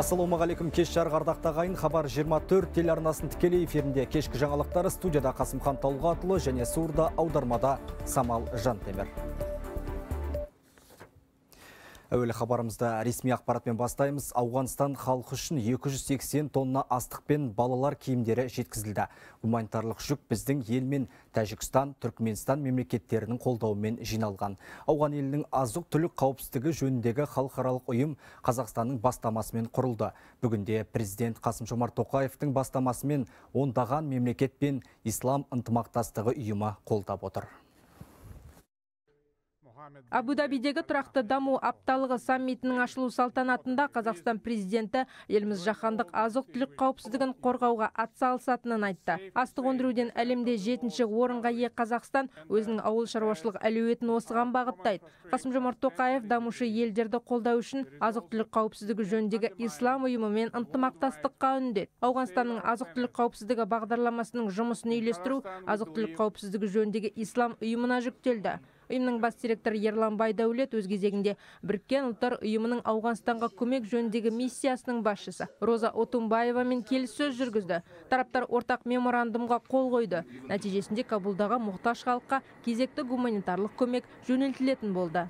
Ассалаумағалейкум, кеш жарық ардақтағайын. Хабар 24 телеарнасын тікелей эфирінде кешкі жаңалықтары студияда Қасымхан Талғатұлы және сурда аудармада Самал Жантемір. Әуелі хабарымызда ресми ақпаратпен бастаймыз. Ауғанстан халқы үшін 280 тонна астық пен балалар киімдері жеткізілді. Гуманитарлық жүк біздің ел мен Тәжікстан, Түркменстан мемлекеттерінің қолдауымен жиналған. Ауған елінің азық-түлік қауіпсіздігі жөніндегі халықаралық ұйым Қазақстанның бастамасымен құрылды. Бүгінде президент Қасым-Жомарт Тоқаевтың бастамасымен ондаған мемлекет пен ислам ынтымақтастығы ұйымы қолдап отыр. Абу-Дабидегі тұрақты даму апталығы саммитінің ашылу салтанатында Қазақстан президенті еліміз жаһандық азық-түлік қауіпсіздігін қорғауға атсалысатынын айтты. Астық өндіруден әлемде 7-ші орынға ие Қазақстан өзінің ауыл шаруашылық әлеуетін осыған бағыттайды. Қасым-Жомарт Тоқаев дамушы елдерді қолдау үшін азық-түлік қауіпсіздігі жөніндегі ислам ұйымымен ынтымақтастыққа үндеді. Ауғанстанның азық-түлік қауіпсіздігі бағдарламасының жұмысын үйлестіру азық-түлік қауіпсіздігі жөніндегі ислам ұйымына жүктелді. Ұйымның бас директоры Ерлан Байдәулет өз кезегінде Біріккен ұлттар ұйымының Ауғанстанға көмек жөніндегі миссиясының басшысы Роза Отунбаевамен келіссөз жүргізді. Тараптар ортақ меморандумға қол қойды. Нәтижесінде Кабулдағы мұқтаж халыққа кезекті гуманитарлық көмек жөнелтілетін болды.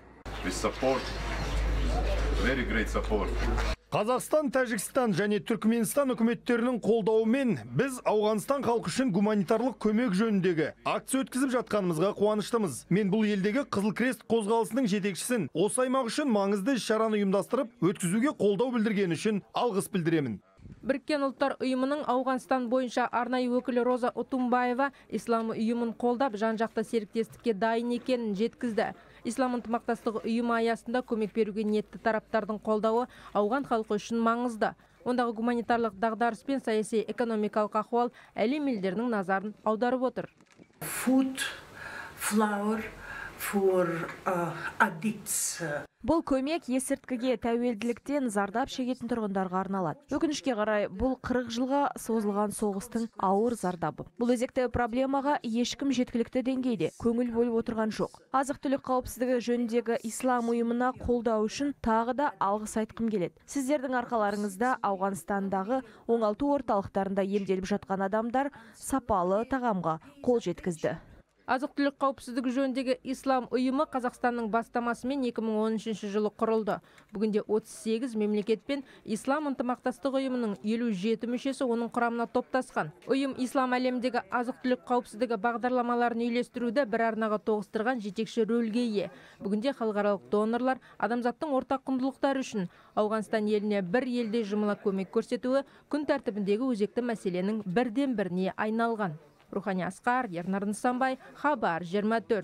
Қазақстан, Тәжікстан және Түркменстан үкіметтерінің қолдауымен біз Ауғанстан халқы үшін гуманитарлық көмек жөніндегі акция өткізіп жатқанымызға қуаныштымыз. Мен бұл елдегі Қызыл Крест қозғалысының жетекшісін осы аймақ үшін маңызды шараны ұйымдастырып, өткізуге қолдау білдірген үшін алғыс білдіремін. Біріккен ұлттар ұйымының Ауғанстан бойынша арнайы өкілі Роза Отунбаева ислам ұйымын қолдап жан-жақты серіктестікке дайын екенін жеткізді. Ислам ынтымақтастығы ұйымы аясында көмек беруге ниетті тараптардың қолдауы ауған халқы үшін маңызды. Ондағы гуманитарлық дағдарыс пен саяси экономикалық ахуал әлем елдерінің назарын аударып отыр. Food, flour for addicts. Бұл көмек есірткіге тәуелділіктен зардап шегетін тұрғындарға арналады. Өкінішке қарай, бұл 40 жылға созылған соғыстың ауыр зардабы. Бұл өзекті проблемаға ешкім жеткілікті деңгейде көңіл бөліп отырған жоқ. Азық-түлік қауіпсіздігі жөніндегі ислам ұйымына қолдау үшін тағы да алғыс айтқым келеді. Сіздердің арқаларыңызда Ауғанстандағы оңалту орталықтарында емделіп жатқан адамдар сапалы тағамға қол жеткізді. Азық-түлік қауіпсіздігі жөніндегі ислам ұйымы Қазақстанның бастамасымен 2013 жылы құрылды. Бүгінде 38 мемлекет пен ислам ынтымақтастығы ұйымының 57 мүшесі оның құрамына топтасқан. Ұйым ислам әлемдегі азық-түлік қауіпсіздігі бағдарламаларын үйлестіруді бір арнаға тоғыстырған жетекші рөлге ие. Бүгінде халықаралық донорлар адамзаттың ортақ құндылықтары үшін Ауғанстан еліне бір елде жұмыла көмек көрсетуі күн тәртібіндегі өзекті мәселенің бірден біріне айналған. Рухани Асқар, Ернар Нысанбай, Хабар 24.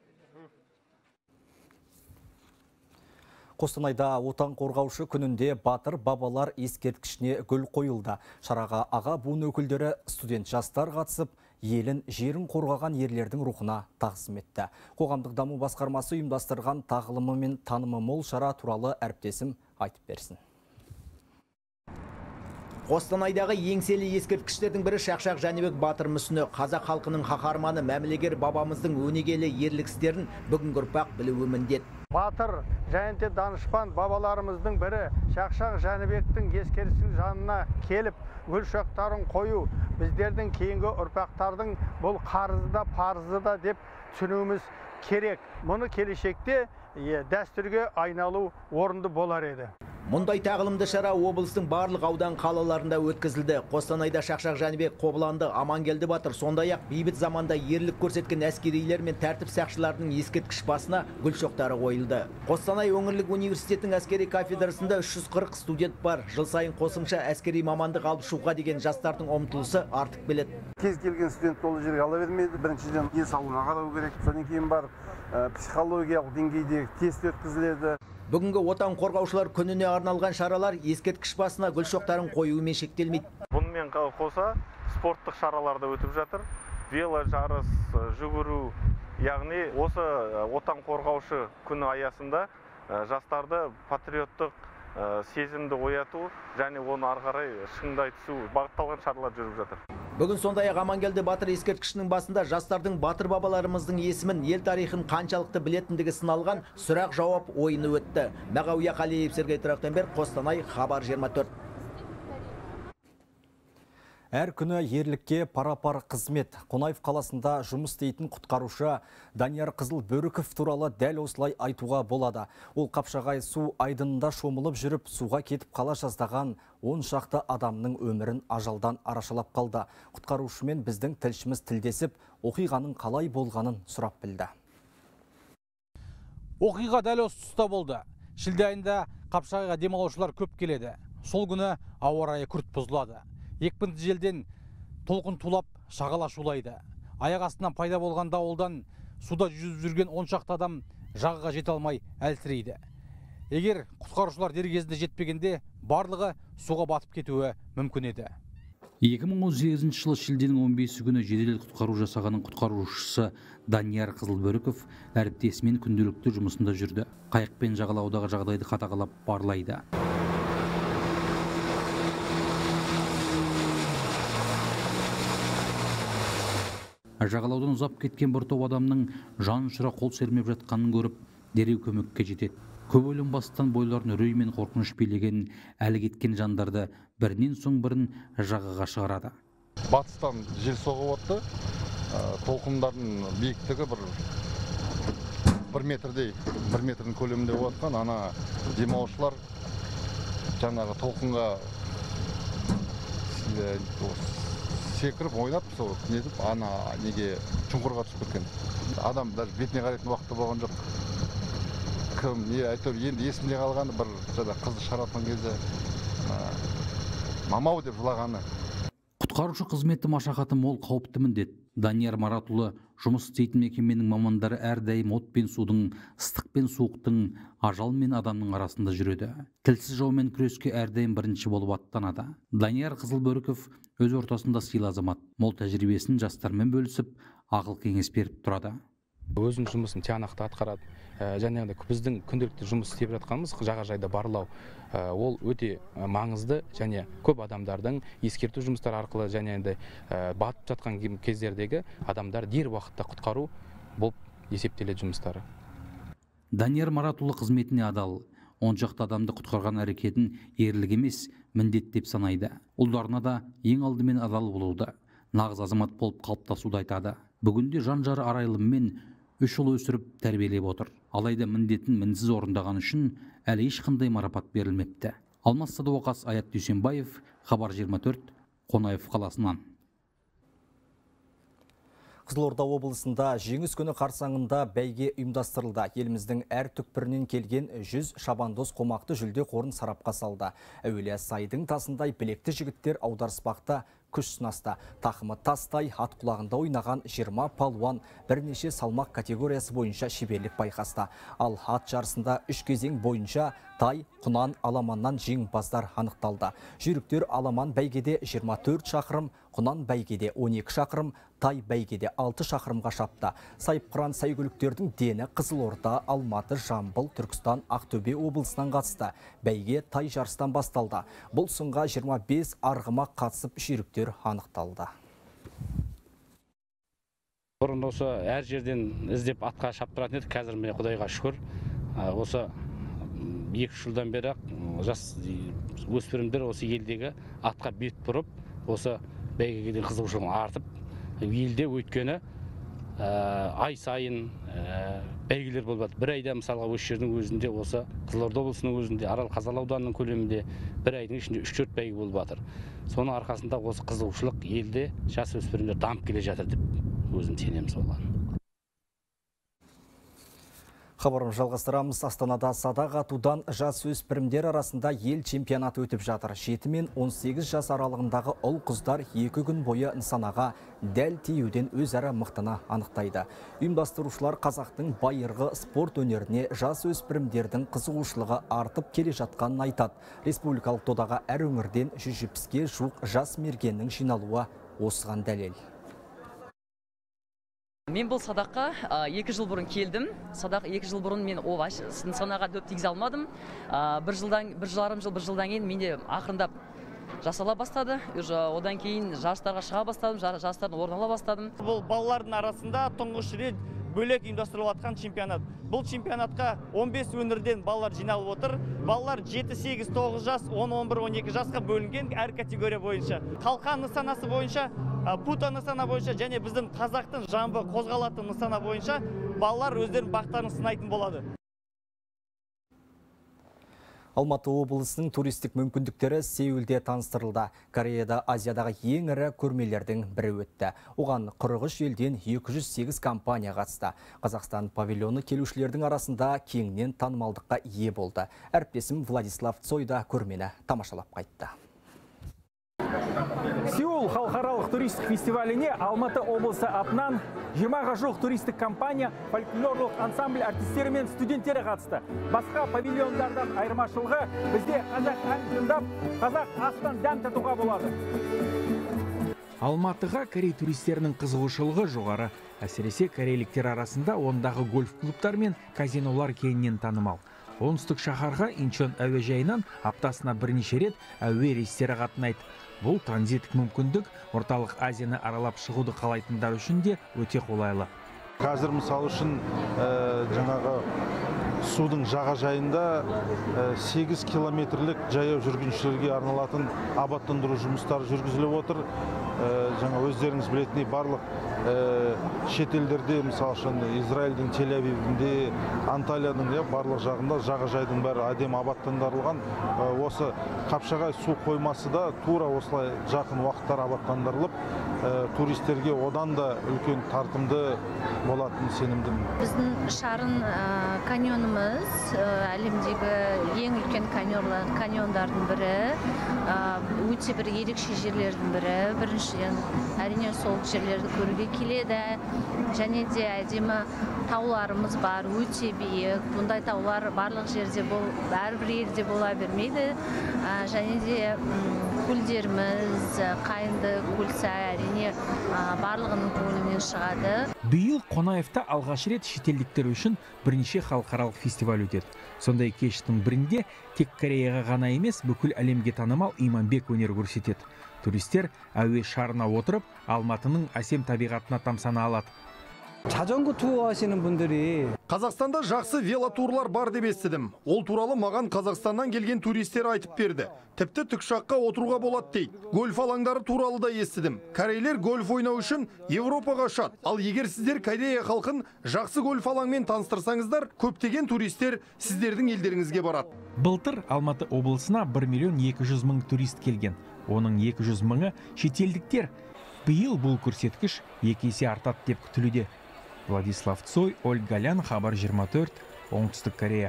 Қостанайда отан қорғаушы күнінде батыр бабалар ескерткішіне гүл қойылды. Шараға аға буын өкілдері, студент жастар қатысып, елін, жерін қорғаған ерлердің рухына тағзым етті. Қоғамдық даму басқармасы ұйымдастырған тағылымы мен танымы мол шара туралы әріптесім айтып берсін. Қостанайдағы еңселі ескерткіштердің бірі Шақшақ Жәнібек батыр мүсіні. Қазақ халқының қаһарманы мәмілегер бабамыздың өнегелі ерлік істерін бүгінгі ұрпақ білуі міндет. Батыр және де данышпан бабаларымыздың бірі Шақшақ Жәнібектің ескерткішінің жанына келіп гүл шоқтарын қою біздердің кейінгі ұрпақтардың бұл қарызы да парызы да деп түсінуіміз керек. Мұны келешекте дәстүрге айналу орынды болар еді. Мұндай тағылымды шара облыстың барлық аудан қалаларында өткізілді. Қостанайда Шақшақ Жәнібек, Қобыланды, Амангелді батыр, сондай-ақ бейбіт заманда ерлік көрсеткен әскерилер мен тәртіп сақшыларының ескерткіш басына гүл шоқтары қойылды. Қостанай өңірлік университетінің әскери кафедрасында 340 студент бар. Жыл сайын қосымша әскери мамандық алып шығуға деген жастардың ұмтылысы артып келеді. Кез келген студент ол жерге ала бермейді. Біріншіден денсаулығына қарау керек. Содан кейін барып психологиялық деңгейде тест өткізіледі. Бүгінгі отан қорғаушылар күніне арналған шаралар ескерткіш басына гүл шоқтарын қоюымен шектелмейді. Бұнымен қоса спорттық шаралар да өтіп жатыр. Вело жарыс, жүгіру, яғни осы отан қорғаушы күні аясында жастарды патриоттық сезімді ояту және оны ары қарай шыңдай түсу бағытталған шаралар жүріп жатыр. Бүгін сондай-ақ Амангелді батыр ескерткішінің басында жастардың батыр бабаларымыздың есімін, ел тарихын қаншалықты білетіндігі сыналған сұрақ-жауап ойыны өтті. Мағауия Қалиев, Сергей Трахтенберг, Қостанай, Хабар 24. Әр күні ерлікке пара-пар қызмет. Қонаев қаласында жұмыс істейтін құтқарушы Данияр Қызылбөріков туралы дәл осылай айтуға болады. Ол Қапшағай су айдынында шомылып жүріп, суға кетіп қала жаздаған 10 шақты адамның өмірін ажалдан арашалап қалды. Құтқарушымен біздің тілшіміз тілдесіп, оқиғаның қалай болғанын сұрап білді. Оқиға дәл осы тұста болды. Шілде айында Қапшағайға демалушылар көп келеді. Сол күні ауа райы күрт бұзылады. Екпінді желден толқын тулап шағала шулайды. Аяқ астынан пайда болған дауылдан суда жүзіп жүрген 10 шақты адам жағаға жете алмай әлсірейді. Егер құтқарушылар дер кезінде жетпегенде, барлығы суға батып кетуі мүмкін еді. 2018 жылы шілденің 15 күні жедел құтқару жасағының құтқарушысы Данияр Қызылбөріков әріптесімен күнделікті жұмысында жүрді. Қайықпен жағалаудағы жағдайды қадағалап барлайды. Жағалаудан ұзап кеткен бір топ адамның жан ұшыра қол сермеп жатқанын көріп, дереу көмекке жетеді. Көп ойланбастан бойларын үрей мен қорқыныш билеген әлі кеткен жандарды бірінен соң бірін жағаға шығарады. Батыстан жел соғып отты. Толқындардың биіктігі бір метрдің көлемінде отқан. Ана демалушылар жаңағы толқынға секіріп ойнап, нетіп, неге чұңқырға түсіп кеткен. Адам даже бетіне қарайтын уақытта болған жоқ. Кім, әйтеуір енді есімде қалғаны бір қызды шығаратын кезде мамау деп жылағаны. Құтқарушы қызметі машақаты мол, қауіпті міндет. Данияр Маратұлы жұмыс істейтін мекеменің мамандары әрдайым от пен судың, ыстық пен суықтың, ажал мен адамның арасында жүреді. Тілсіз жаумен күреске әрдайым бірінші болып аттанады. Данияр Қызылбөріков өз ортасында сыйлы азамат. Мол тәжірибесін жастармен бөлісіп, ақыл кеңес беріп тұрады. Өзінің жұмысын тиянақты атқарады. Және біздің күнделікті жұмыс істеп жатқанымыз жағажайда барлау. Ол өте маңызды және көп адамдардың ескерту жұмыстары арқылы және батып жатқан кездердегі адамдар дер уақытта құтқару болып есептеледі жұмыстары. Данияр Маратұлы қызметіне адал. 10 шақты адамды құтқарған әрекетін ерлік емес, міндет деп санайды. Ұлдарына да ең алдымен адал болуды, нағыз азамат болып қалыптасуды айтады. Бүгінде жан-жары арайлыммен 3 жыл өсіріп тәрбиелеп отыр. Алайда міндетін мінсіз орындаған үшін әлі ешқандай марапат берілмепті. Алмас Садуақас, Аят Дүйсенбаев, Хабар 24, Қонаев қаласынан. Қызылорда облысында жеңіс күні қарсаңында бәйге ұйымдастырылды. Еліміздің әр түкпірінен келген 100 шабандоз қомақты жүлде қорын сарапқа салды. Әуелия сайдың тасындай білекті жігіттер аударыспақта күш сынасты. Тақымы тастай, ат құлағында ойнаған 20 палуан бірнеше салмақ категориясы бойынша шеберлік байқасты. Ал ат жарысында 3 кезең бойынша тай, құнан, аламаннан жеңімпаздар анықталды. Жүйріктер аламан бәйгеде 24 шақырым, құнан бәйгеде 12 шақырым, тай бәйгеде 6 шақырымға шапты. Сайыпқыран сәйгүліктердің дені Қызылорда, Алматы, Жамбыл, Түркістан, Ақтөбе облысынан қатысты. Бәйге тай жарыстан басталды. Бұл сынға 25 арғымақ қатысып жүйріктер анықталды. Бұрын осы әр жерден іздеп атқа шаптыратын еді, қазір міне Құдайға шүкір. Осы 2 жылдан бері жас өспірімдер осы елдегі атқа бет бұрып, осы бәйгеге қызығушылығын артып, елде өйткені ай сайын бәйгелер болып жатыр. Бір айда мысалға осы жердің өзінде, осы Қызылорда облысының өзінде, Арал Қазалы ауданының көлемінде бір айдың ішінде 3-4 бәйге болып жатыр. Соның арқасында осы қызығушылық елде жас өспірімдер дамып келе жатыр деп өзім сенемін соған. Хабарым жалғастырамыз. Астанада садақ атудан жас өспірімдер арасында ел чемпионаты өтіп жатыр. 7 мен 18 жас аралығындағы ұл қыздар 2 күн бойы нысанаға дәл тиюден өзара мықтыны анықтайды. Ұйымдастырушылар қазақтың байырғы спорт өнеріне жас өспірімдердің қызығушылығы артып келе жатқанын айтады. Республикалық додаға әр өңірден 170-ге жуық жас мергеннің жиналуы осыған дәлел. Мен бұл садаққа 2 жыл бұрын келдім. Садақ 2 жыл бұрын мен нысанаға дөп тигізе алмадым. Бір жарым жыл кейін менде ақырындап жасала бастады. Одан кейін жарыстарға шыға бастадым, жарыстардың орын ала бастадым. Бұл балалардың арасында тұңғыш рет бөлек ұйымдастырылып жатқан чемпионат. Бұл чемпионатқа 15 өңірден балалар жиналып отыр. Балалар 7, 8, 9 жас, 10, 11, 12 жасқа бөлінген әр категория бойынша. Қалқан нысанасы бойынша, пута нысана бойынша және біздің қазақтың жамбы қозғалатын нысана бойынша балалар өздерінің бақтарын сынайтын болады. Алматы облысының туристік мүмкіндіктері Сеулде таныстырылды. Кореяда Азиядағы ең ірі көрмелердің бірі өтті. Оған 43 елден 208 компания қатысты. Қазақстан павильоны келушілердің арасында кеңінен танымалдыққа ие болды. Әріптесім Владислав Цойда көрмені тамашалап қайтты. Сеул халықаралық туристік фестиваліне Алматы облысы атынан 20-ға жуық туристік компания, фольклорлық ансамбль артистері мен студенттері қатысты. Басқа павильондардан айырмашылығы бізде қазақ ән тыңдап, қазақ астан дәм татуға болады. Алматыға корей туристерінің қызығушылығы жоғары. Әсіресе корейліктер арасында ондағы гольф-клубтар мен казинолар кеңінен танымал. Оңтүстік шаһарға Инчон әуежайынан аптасына бірнеше рет әуе рейстері қатынайды. Бұл транзиттік мүмкіндік орталық Азияны аралап шығуды қалайтындар үшін де өте қолайлы. Қазір мысал үшін жаңағы судың жағажайында 8 километрлік жаяу жүргіншілерге арналатын абаттандыру жұмыстары жүргізіліп отыр. Жаңа өздеріңіз білетіндей барлық шетелдерде, мысалы үшін Израильдің Тель-Авивінде, Анталияның барлық жағында жағажайдың бәрі әдемі абаттандырылған. Осы Қапшағай су қоймасы да тура осылай жақын уақыттар абаттандырылып, туристерге одан да үлкен тартымды болатын сенімдімін. Біздің шарын каньонымыз әлемдегі ең үлкен каньондардың бірі, өте бір ерекше жерлердің бірі. Біріншіден әрине сол жерлерді көруге келеді, және де әдемі тауларымыз бар, өте биік. Бұндай таулар барлық жерде бәрбір елде бола бермейді. Және де көлдеріміз, Қайынды, Көлсай әрине барлығының көңілінен шығады. Биыл Қонаевта алғаш рет шетелдіктер үшін бірнеше халықаралық фестиваль өтеді. Сондай кештің бірінде тек Кореяға ғана емес, бүкіл әлемге танымал Иманбек өнер көрсетеді. Туристер әуе шарына отырып, Алматының әсем табиғатына тамсана алады. 자전거 투어 하시는 분들이 Қазақстанда жақсы велотурлар бар деп естідім. Ол туралы маған Қазақстаннан келген туристер айтып берді. Тіпті тікұшаққа отыруға болады дейді. Гольф алаңдары туралы да естідім. Корейлер гольф ойнау үшін Европаға ұшады. Ал егер сіздер Корея халқын жақсы гольф алаңмен таныстырсаңыздар, көптеген туристер сіздердің елдеріңізге барады. Былтыр Алматы облысына 1.200.000 турист келген. Оның 200.000-ы шетелдіктер. Биыл бұл көрсеткіш 2 есе артады деп күтілуде. Владислав Цой, Ольга Галян, Хабар 24, Оңтүстік Корея.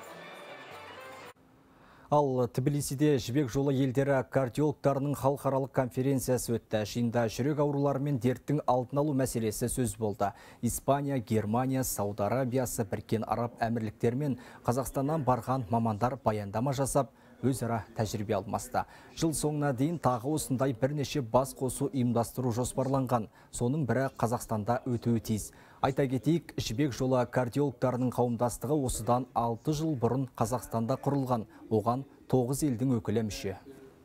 Ал Тбилисиде жібек жолы елдері кардиологтарының халықаралық конференциясы өтті. Жиында жүрек аурулары мен дерттің алдын алу мәселесі сөз болды. Испания, Германия, Сауд Арабиясы, Біріккен Араб Әмірліктері мен Қазақстаннан барған мамандар баяндама жасап, өзара тәжірибе алмасты. Жыл соңына дейін тағы осындай бірнеше бас қосу ұйымдастыру жоспарланған. Соның бірі Қазақстанда өтуі тиіс. Айта кетейік, жібек жолы кардиологтарының қауымдастығы осыдан 6 жыл бұрын Қазақстанда құрылған. Оған 9 елдің өкілі мүше.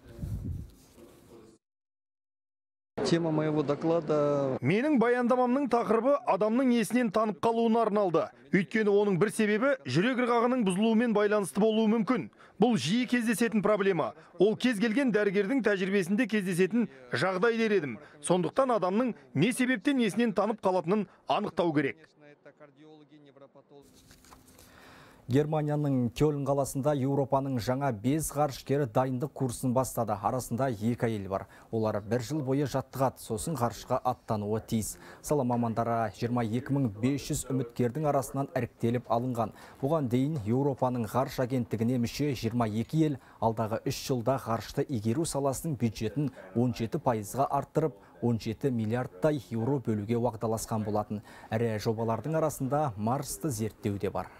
Тема моего доклада... Менің баяндамамның тақырыбы адамның есінен танып қалуына арналды. Өйткені оның бір себебі жүрек ырғағының бұзылуымен байланысты болуы мүмкін. Бұл жиі кездесетін проблема. Ол кез келген дәрігердің тәжірибесінде кездесетін жағдай дер едім. Сондықтан адамның не себептен есінен танып қалатынын анықтау керек. Германияның Кёльн қаласында Еуропаның жаңа 5 ғарышкері дайындық курсын бастады. Арасында 2 әйел бар. Олар 1 жыл бойы жаттығады, сосын ғарышқа аттануы тиіс. Сала мамандары 22.500 үміткердің арасынан іріктеліп алынған. Бұған дейін Еуропаның ғарыш агенттігіне мүше 22 ел алдағы 3 жылда ғарышты игеру саласының бюджетін 17%-ға арттырып, 17 миллиардтай еуро бөлуге уағдаласқан болатын. Әрі жобалардың арасында Марсты зерттеу де бар.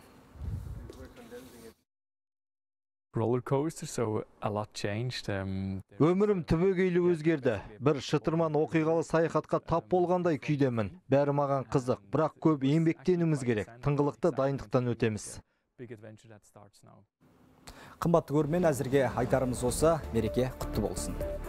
Өмірім түбегейлі өзгерді. Бір шытырман оқиғалы саяхатқа тап болғандай күйдемін. Бәрі маған қызық, бірақ көп еңбектенуіміз керек. Тыңғылықты дайындықтан өтеміз. Қымбатты көрермен, әзірге айтарымыз осы. Мереке құтты болсын.